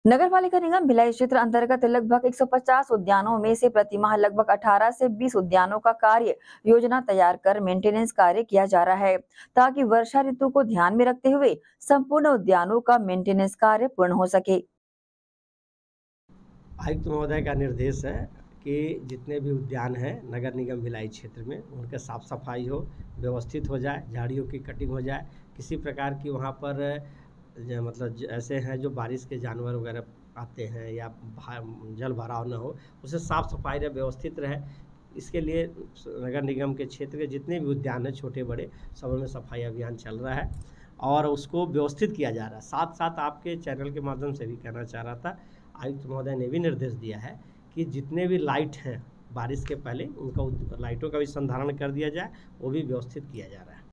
नगर पालिका निगम भिलाई क्षेत्र अंतर्गत लगभग 150 उद्यानों में से प्रतिमाह लगभग 18 से 20 उद्यानों का कार्य योजना तैयार कर मेंटेनेंस कार्य किया जा रहा है, ताकि वर्षा ऋतु को ध्यान में रखते हुए संपूर्ण उद्यानों का मेंटेनेंस कार्य पूर्ण हो सके। आयुक्त महोदय का निर्देश है कि जितने भी उद्यान हैं नगर निगम भिलाई क्षेत्र में उनके साफ सफाई हो, व्यवस्थित हो जाए, झाड़ियों की कटिंग हो जाए, किसी प्रकार की वहाँ पर मतलब ऐसे हैं जो बारिश के जानवर वगैरह आते हैं या जल भराव न हो, उसे साफ सफाई रहे, व्यवस्थित रहे। इसके लिए नगर निगम के क्षेत्र के जितने भी उद्यान हैं छोटे बड़े, सब में सफाई अभियान चल रहा है और उसको व्यवस्थित किया जा रहा है। साथ साथ आपके चैनल के माध्यम से भी कहना चाह रहा था, आयुक्त महोदय ने भी निर्देश दिया है कि जितने भी लाइट हैं बारिश के पहले उनका लाइटों का भी संधारण कर दिया जाए, वो भी व्यवस्थित किया जा रहा है।